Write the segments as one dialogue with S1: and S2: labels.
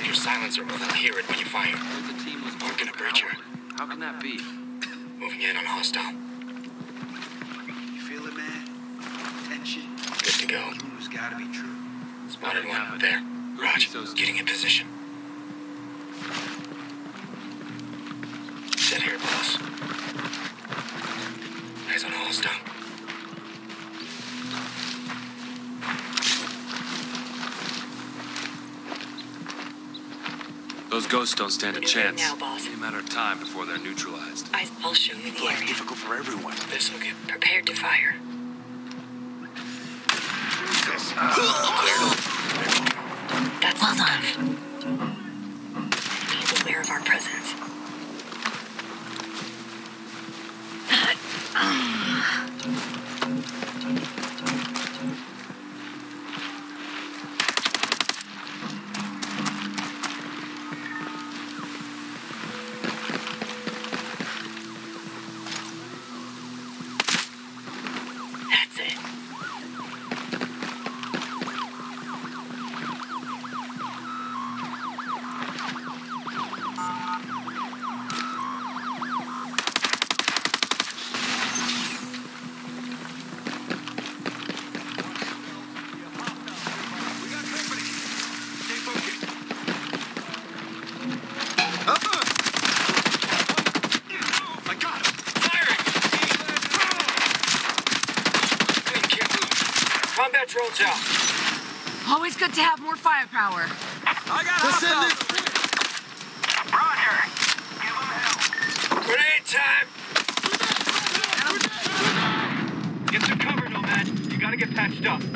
S1: turn your silencer or they'll hear it when you fire.
S2: The team was
S1: Mark in a breacher.
S2: How can that be?
S1: Moving in on hostile.
S3: You feel it, man? Tension.
S1: Good to go.
S3: Rumors gotta be true.
S1: Spotted one. There. Raj, getting in position. Sit here, boss. Eyes on hostile.
S2: Those ghosts don't stand a chance.
S4: Now, boss.
S2: It's a matter of time before they're neutralized.
S4: I'll show you the
S3: Life
S4: area.
S3: difficult for everyone.
S1: This will get
S4: Prepared to fire. That's well done. He's aware of our presence. That's it.
S3: I got him.
S1: combat drones out.
S5: Always good to have more firepower.
S3: I got hostile.
S1: Roger. Give them hell. Grenade time. Get some cover, Nomad. You gotta get patched up.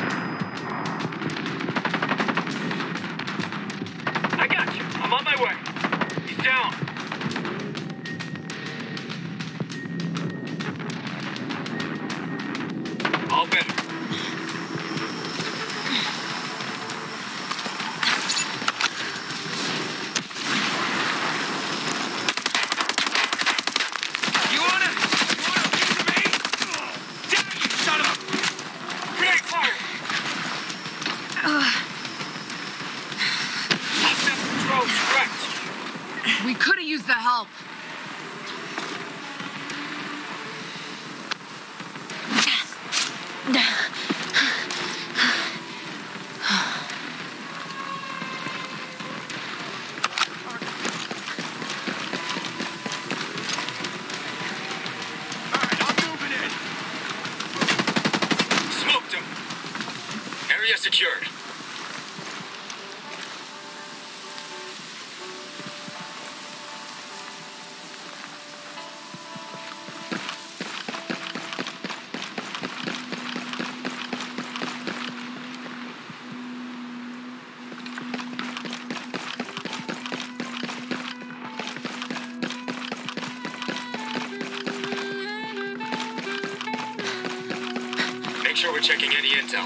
S1: I got you. I'm on my way. He's down. All better.
S3: You want it? You want a piece of me? Damn you, son of a...
S1: Grenade fire. Hostile drones wrecked.
S5: We could have used the help.
S3: All right, I'm moving in.
S1: Smoked him. Area secured. Make sure we're checking any intel.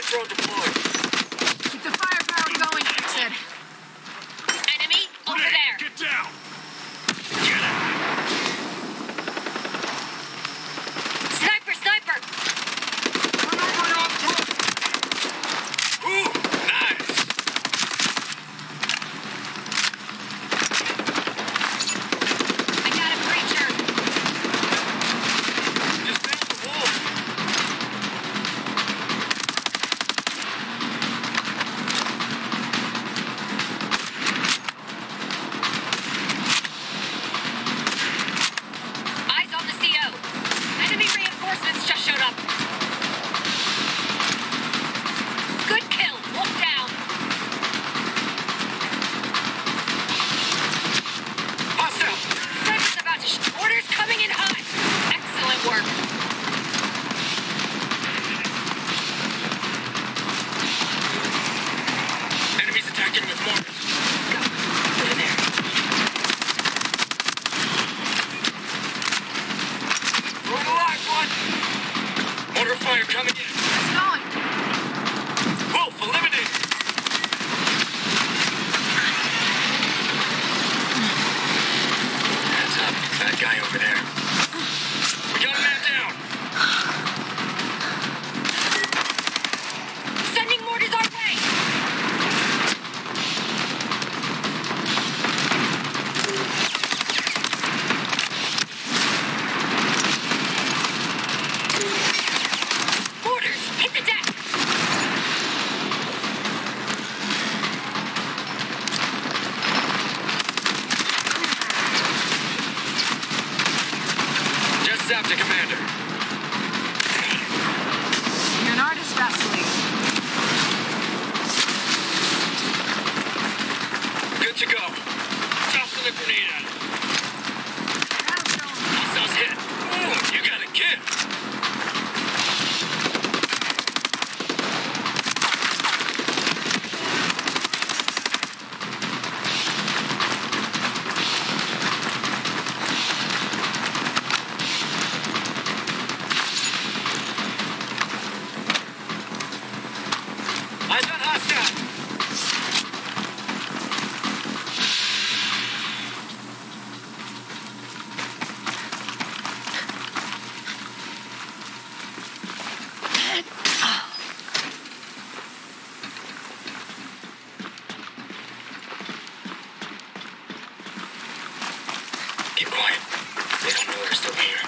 S1: drone deployed.
S5: Keep the firepower going, Fix-It.
S4: Enemy over there.
S3: Get down!
S4: Sniper, sniper.
S3: Ooh, nice!
S4: I got a breacher.
S1: Just down the wall.
S4: Eyes on the CO. Enemy reinforcements just showed up. Good kill. Wolf down.
S1: Hostile.
S4: Sniper's about to orders coming in hot. Excellent work.
S1: Enemies attacking with mortars.
S4: Go. Over there.
S1: Throwing a live one. Mortar fire coming in.
S5: It's going.
S1: Wolf eliminated. Heads up. That guy over there. We got a man down.
S4: Sending mortars our way. Mortars, hit the deck.
S1: Just zapped a commander.
S5: You're an artist, Vasily.
S1: Good to go. Tossing a grenade at him.
S5: That'll show 'em.
S1: Hostiles hit. Ooh, you got a kid. Eyes on hostile. Keep quiet. They don't know we're still here.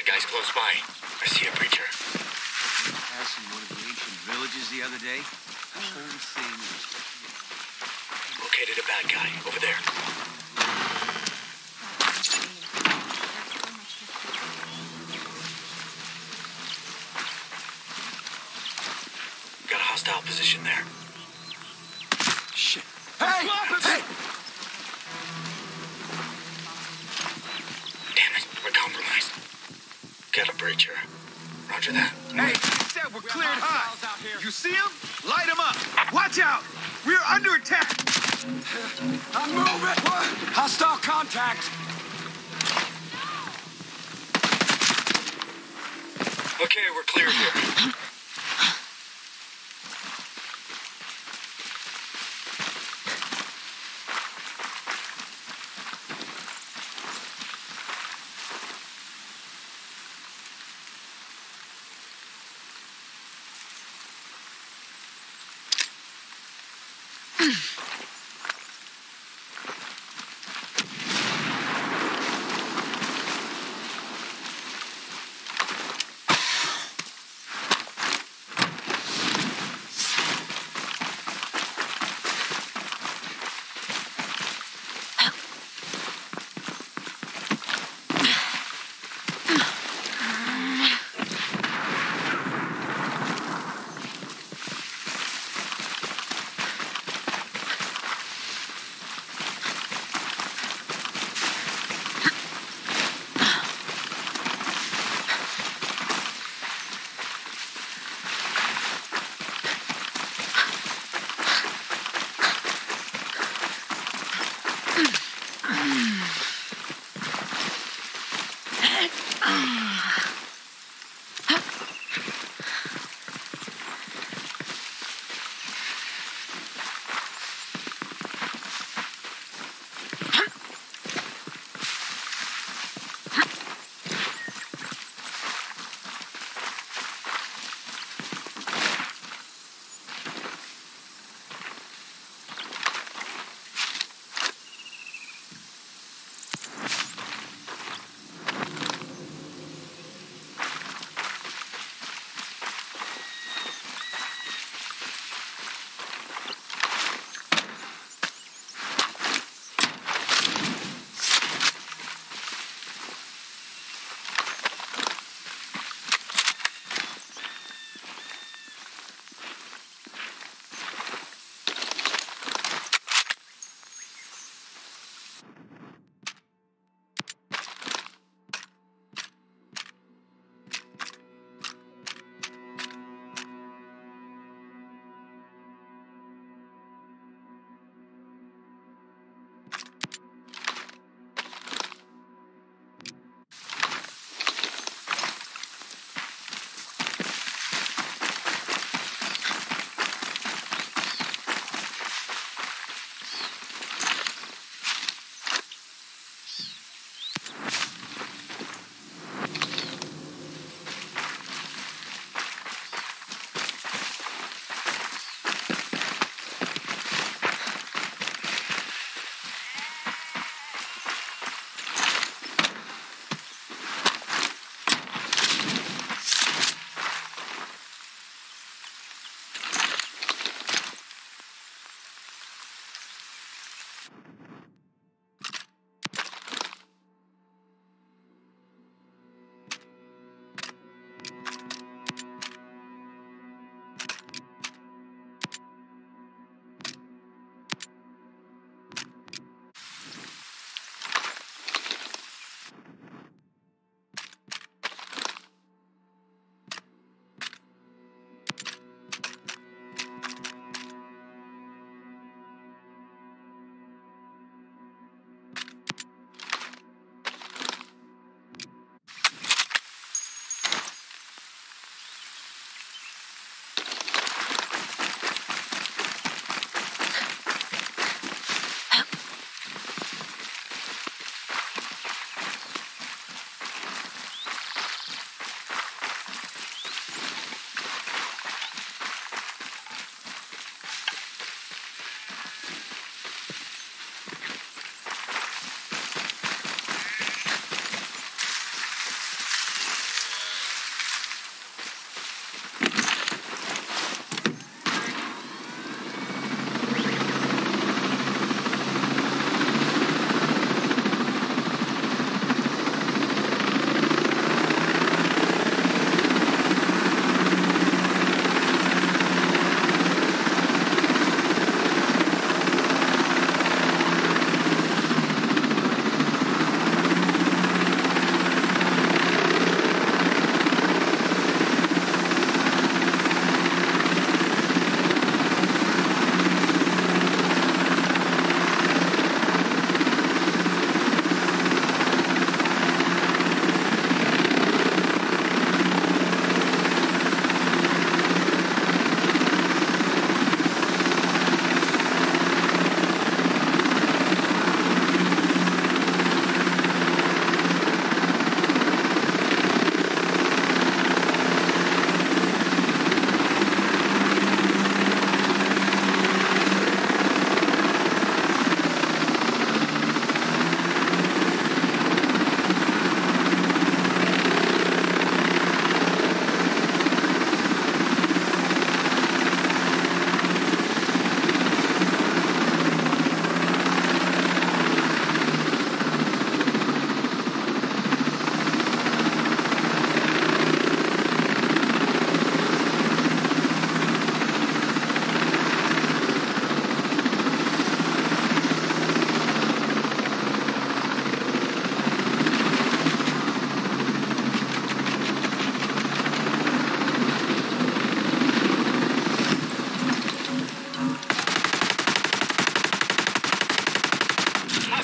S1: Guys close by. I see a preacher.
S3: Passing one of the ancient villages the other day. The whole thing was...
S1: Located a bad guy over there. Got a hostile position there.
S3: Shit. Hey! Hey!
S1: Damn it, we're compromised. Got a breacher. Roger that.
S3: Hey, said we're cleared high. You see him? Light him up. Watch out. We're under attack. I'm moving. What? Hostile contact.
S1: Okay, we're clear here.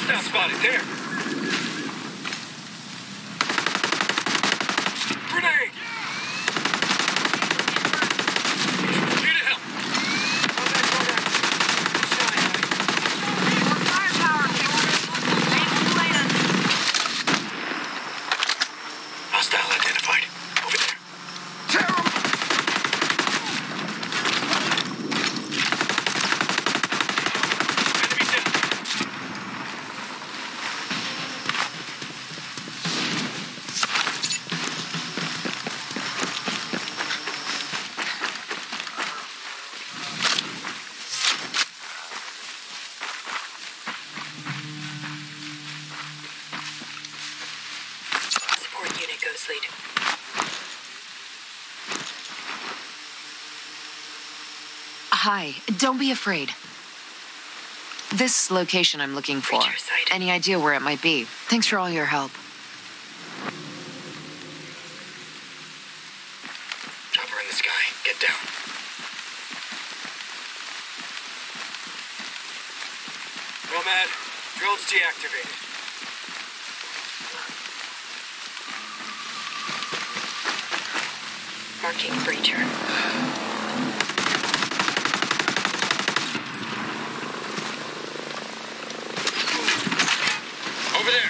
S1: Hostile spotted there. Grenade! Need help.
S5: More firepower, Victor. Land the plan.
S1: Hostile identified. Over there.
S3: Tear 'em!
S1: Enemy down.
S4: Support unit Ghost Lead.
S6: Hi, don't be afraid. This location I'm looking for.
S4: Breacher sighted.
S6: Any idea where it might be? Thanks for all your help.
S1: Chopper in the sky. Get down. Nomad, drill's deactivated.
S4: Marking breacher.
S1: Over there.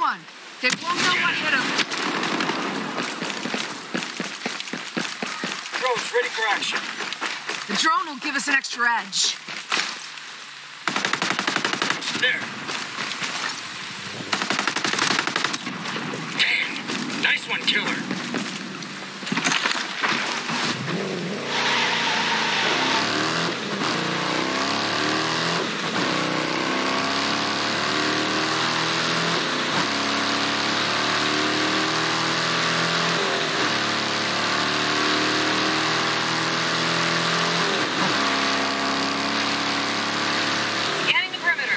S5: one. They won't know what hit him.
S1: Drones ready for action.
S5: The drone will give us an extra edge.
S1: There. Man, nice one, killer.
S4: Scanning the perimeter.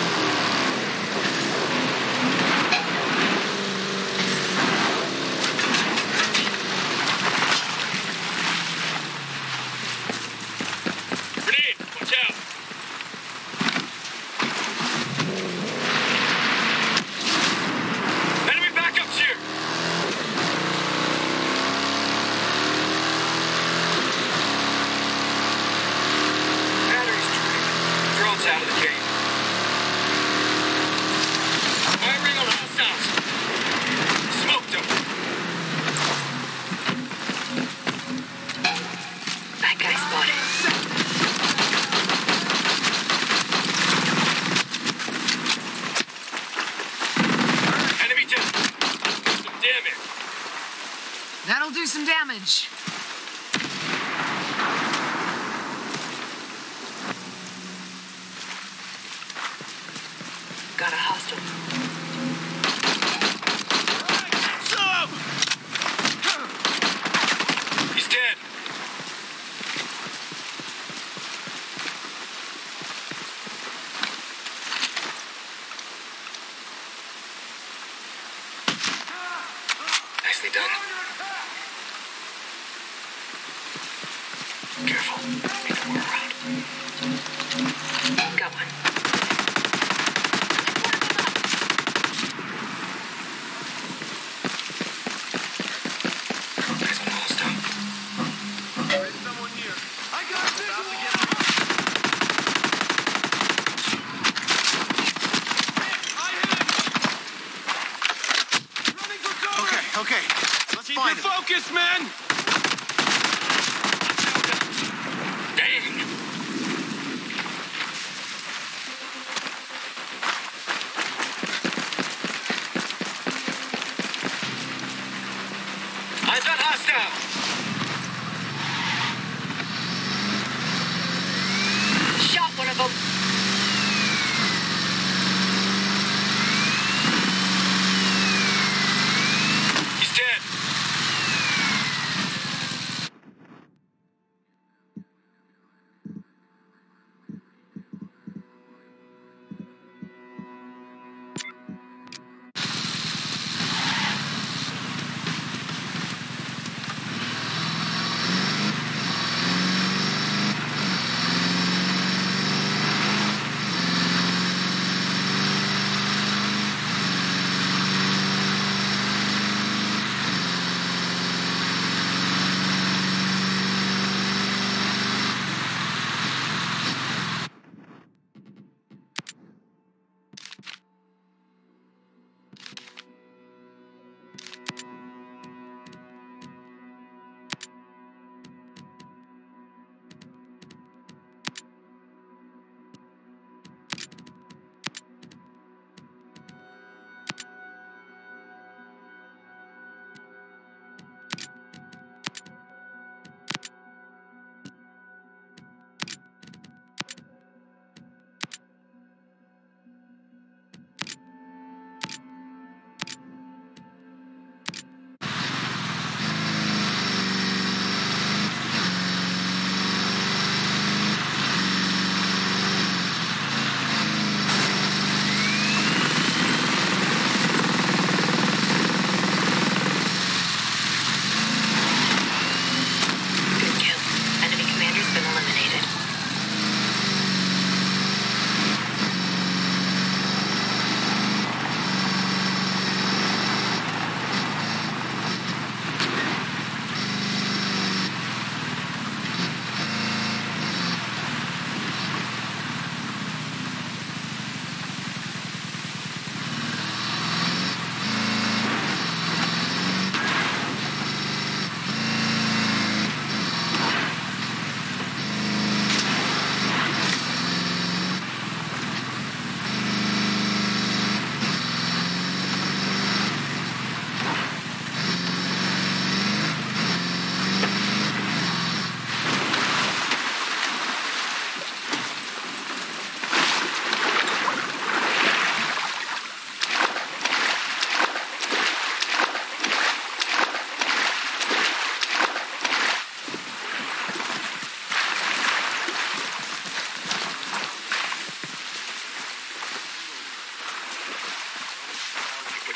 S1: Grenade, watch out. Enemy backups here. Batteries drained. Drones out of the game. Firing on hostiles. Smoked them.
S4: That guy spotted.
S1: Enemy down. Damn it.
S5: That'll do some damage.
S4: Got a hostile.
S1: He's dead. Nicely done. Careful. Make more around.
S4: Got one.
S1: Eyes on the hostile.
S3: There's someone here. I got visual. I hit him. Running for cover. Okay. Let's keep your focus, man.
S1: Dang. Eyes on hostile.
S4: Shot one of them.
S1: He's dead.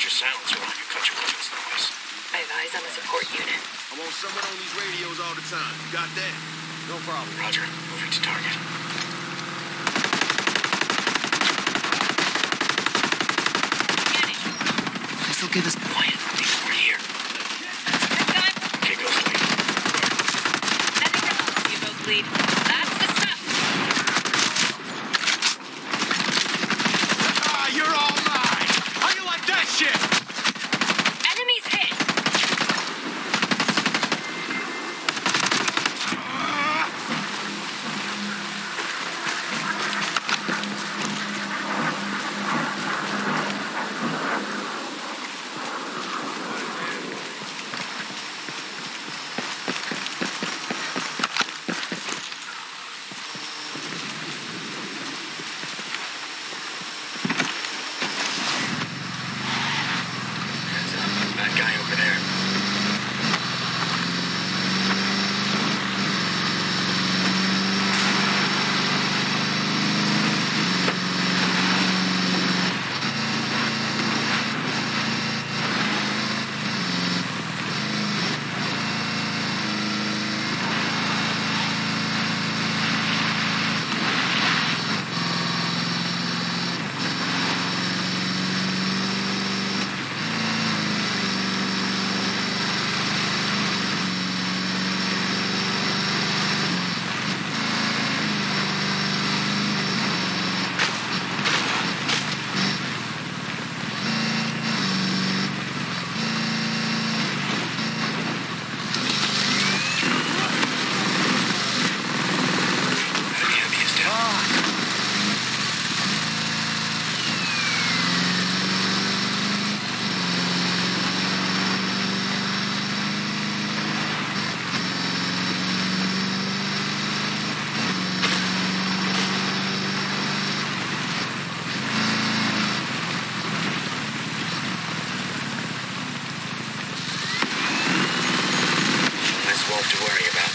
S1: your silencer on. You cut your weapons noise.
S4: I have eyes on the support unit.
S3: I want someone on these radios all the time. You got that?
S1: No problem. Roger. Moving to target.
S5: This'll give us
S1: Quiet. We're here. Okay, Ghost lead.
S4: Sending her help, you both lead. That's the stuff.
S3: Ah, you're all mine. How you like that shit?
S4: Enemies hit.
S1: That guy over there. Enemy heavy is down. Less wolf to worry about.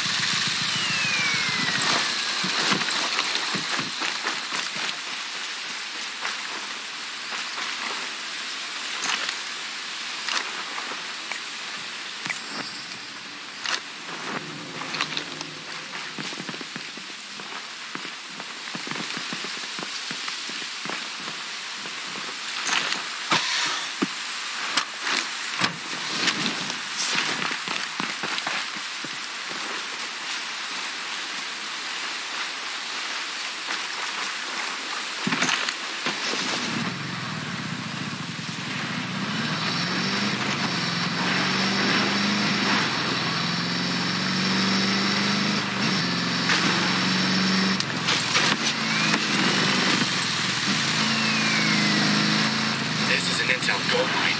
S1: This is an intel gold mine.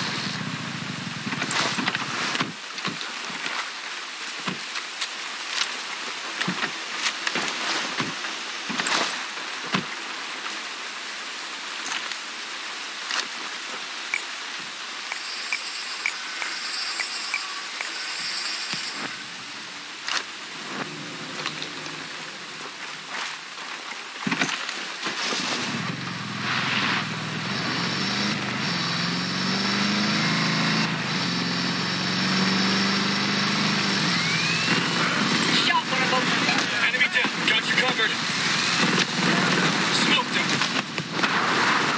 S4: Shot one of them.
S1: Enemy down. Got you covered. Smoked him.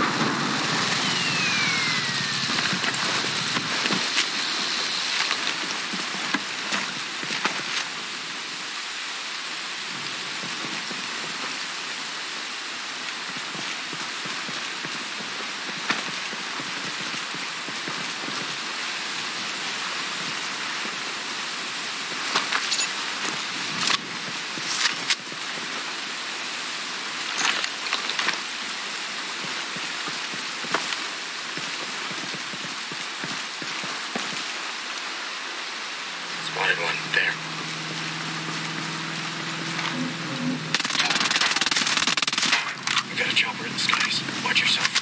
S1: Spotted one. There. We got a chopper in the skies. Watch yourself.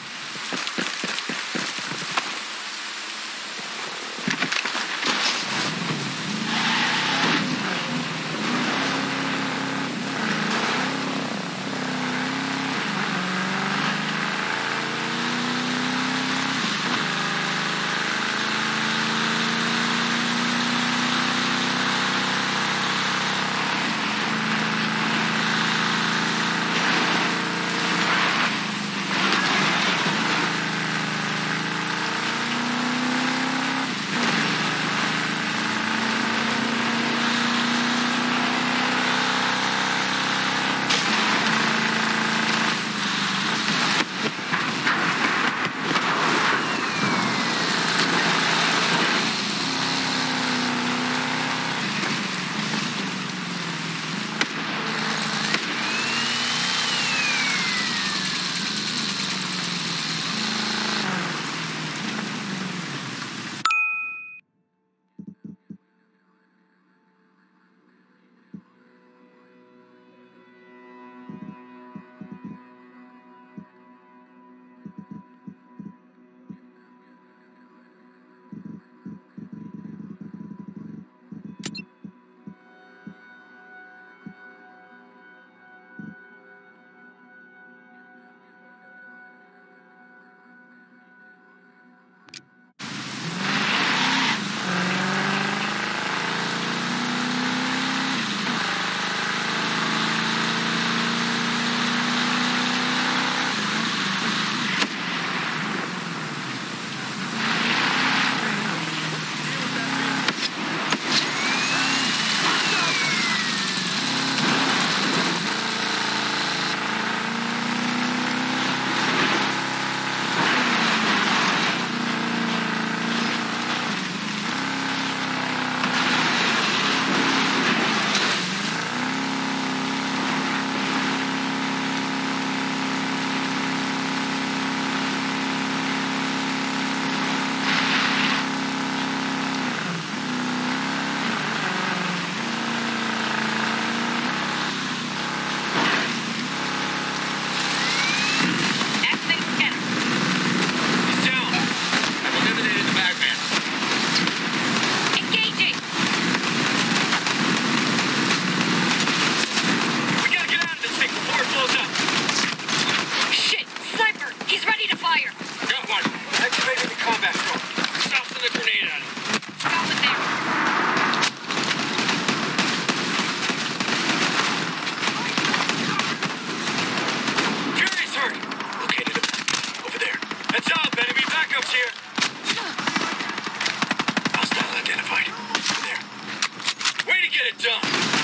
S1: it done.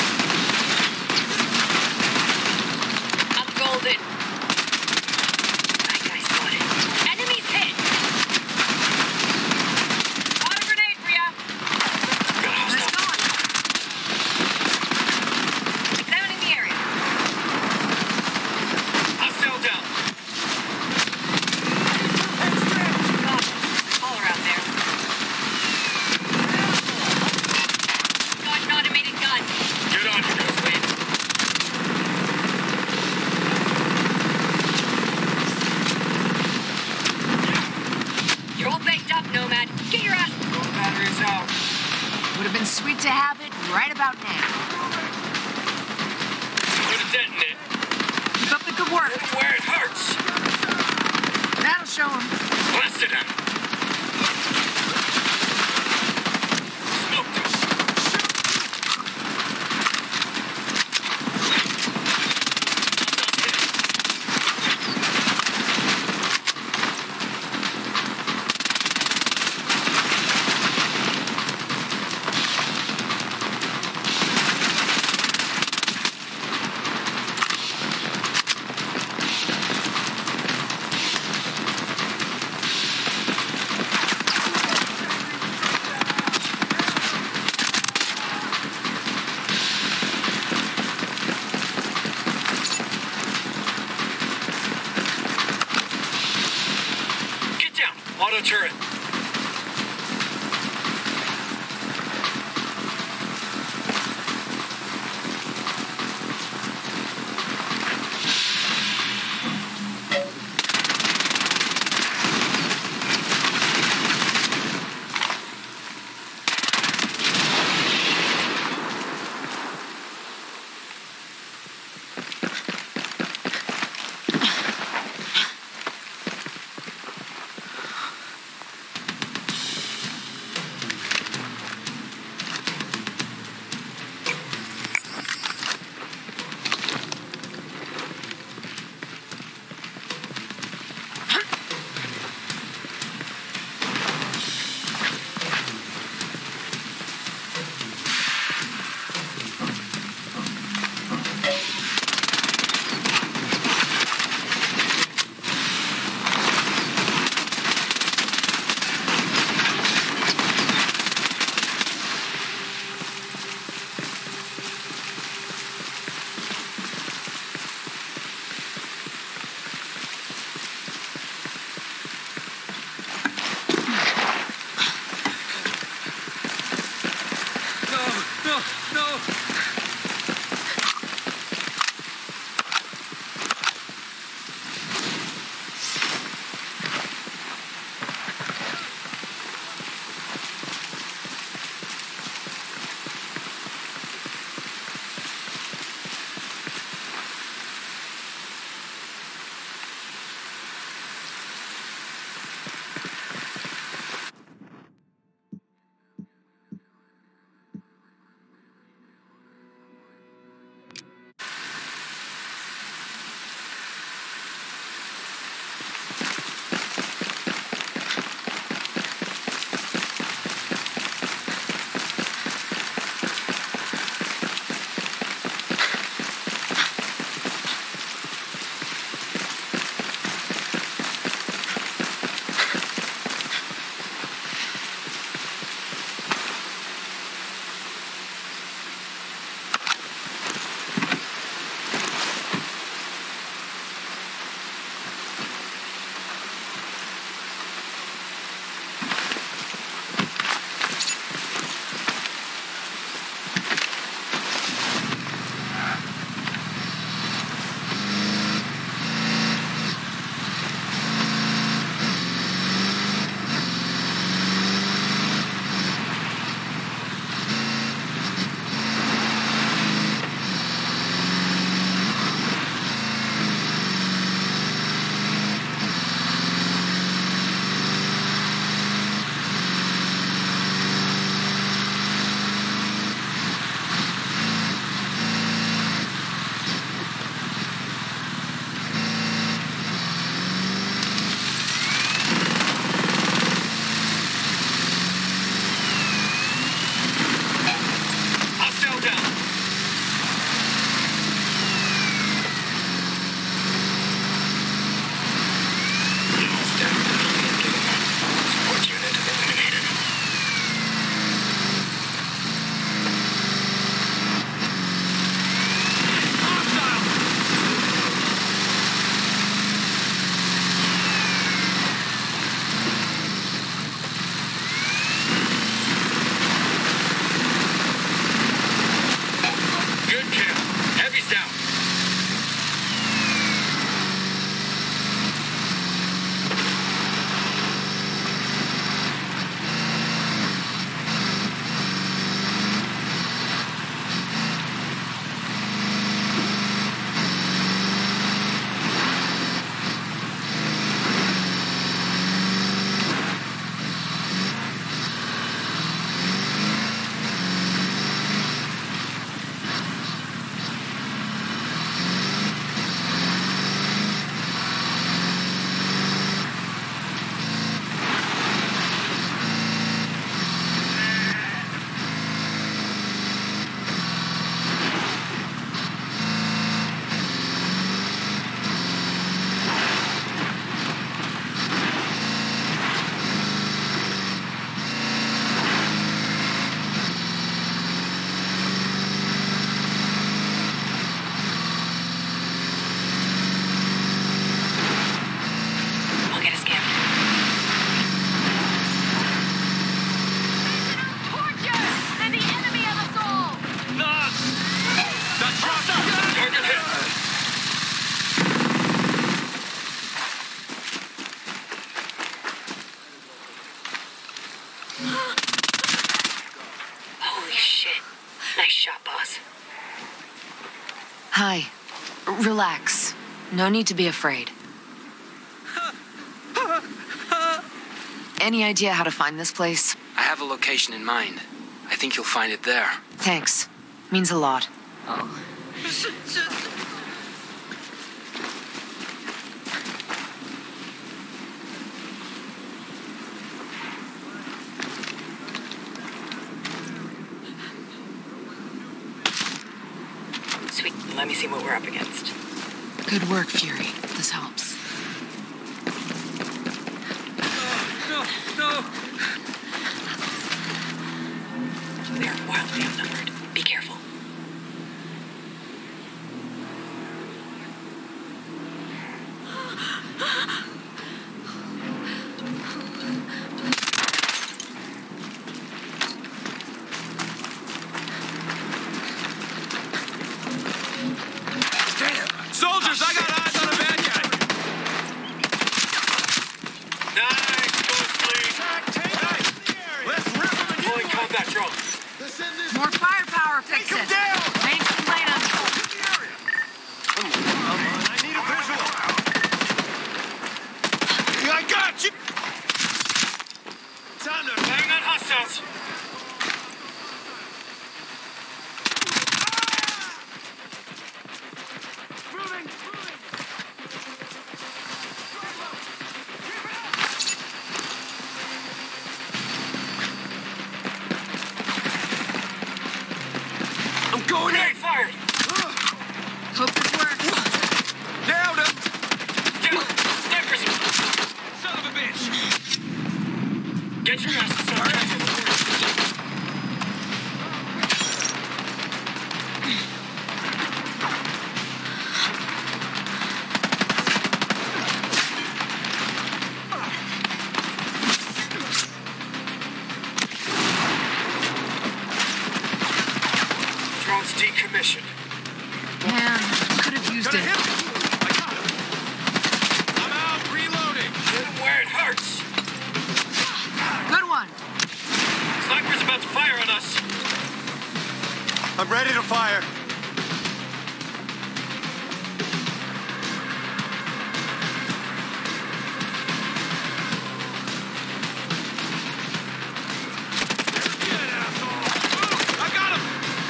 S4: I'm golden. That guy's got it. Enemies hit. Got a grenade for ya.
S5: Let's go.
S4: Examining the area.
S1: Hostile down.
S4: God, caller out there. Got an automated gun.
S1: Get on your Ghost Lead.
S4: You're all baked up, Nomad. Get your ass.
S3: Battery's out.
S5: Would have been sweet to have it right about now.
S1: Put a dent in it.
S5: Keep up the good work.
S1: Where it hurts.
S5: That'll show him.
S1: Blasted him. Smoked him.
S4: Holy shit. Nice shot, boss.
S6: Hi. Relax. No need to be afraid. Any idea how to find this place?
S2: I have a location in mind. I think you'll find it there.
S6: Thanks. Means a lot.
S4: Sweet. Let me see what we're up against.
S6: Good work, Fury. This helps.
S3: No!
S4: We are wildly outnumbered. Be careful.
S3: Soldiers, I got eyes on a bad guy!
S1: Nice, Ghost Lead.
S3: Hey, let's rip him and
S1: Pulling combat drone.
S5: More firepower, fix
S3: Take him
S5: it.
S3: down!
S5: Change the lane on
S3: Come on, I need a visual. I got you! Time to...
S1: Hang on hostiles.
S3: Moving! I'm going
S1: Grenade
S3: in!
S1: fired.
S5: Hope this works.
S3: Nailed him!
S1: Down. Snipers.
S3: Son of a bitch!
S1: Get your asses on transit. Drone's decommissioned.
S5: Man, could have used
S3: Gonna
S5: it.
S3: hit him! I got him! I'm out, reloading!
S1: Hit him where it hurts.
S5: Good one.
S1: Sniper's about to fire on us.
S3: I'm ready to fire. Get asshole! I got him!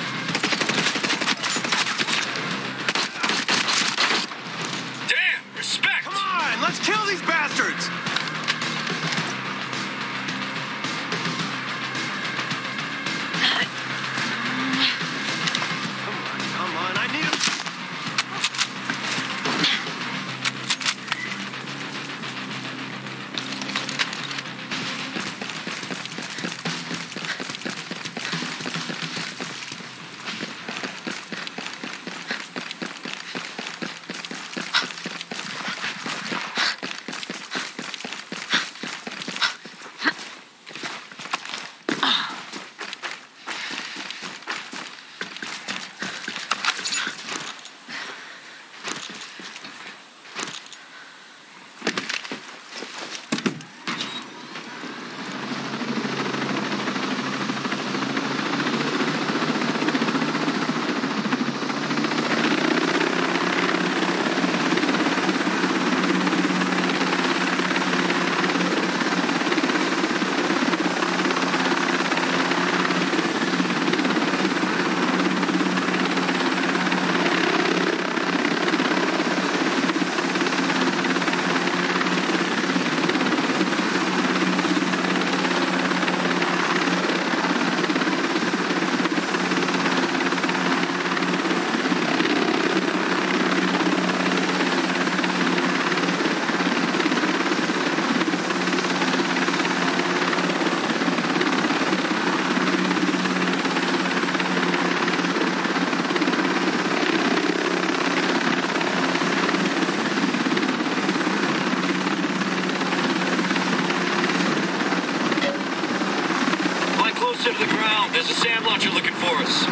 S1: Damn, respect.
S3: Come on, let's kill these bastards! Come on, I need him.
S1: To the ground. There's a SAM launcher looking for us.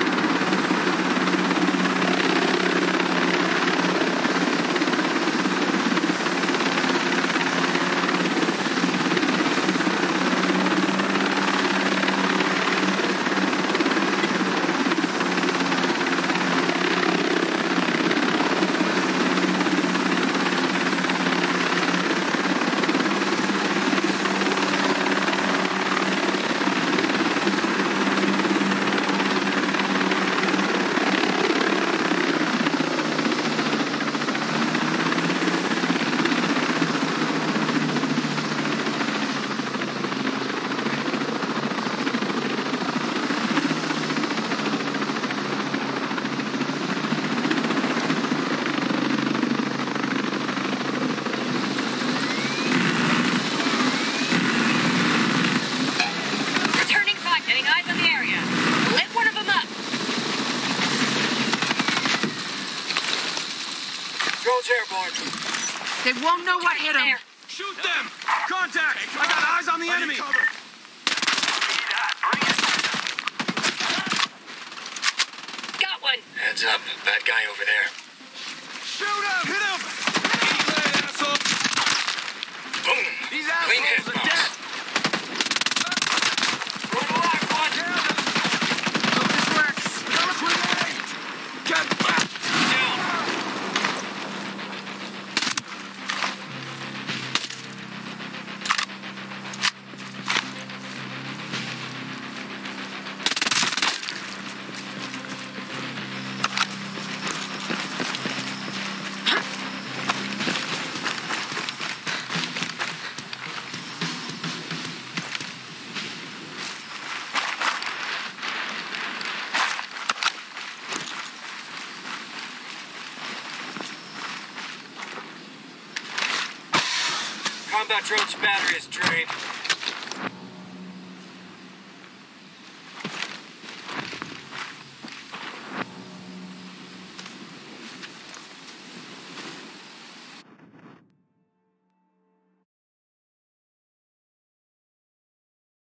S1: airborne.
S5: They won't know what hit them.
S4: There.
S3: Shoot them! Contact! I got eyes on the enemy!
S4: Got one.
S1: Heads up. Bad guy over there.
S3: Shoot him! Hit him! Anyway, asshole!
S1: Boom.
S3: These
S1: Clean hit,
S3: assholes are
S1: boss.
S3: dead!
S1: Throw the last one.
S5: Hope this works.
S3: Grenade! Get back!
S1: Down. Combat drone's battery is drained.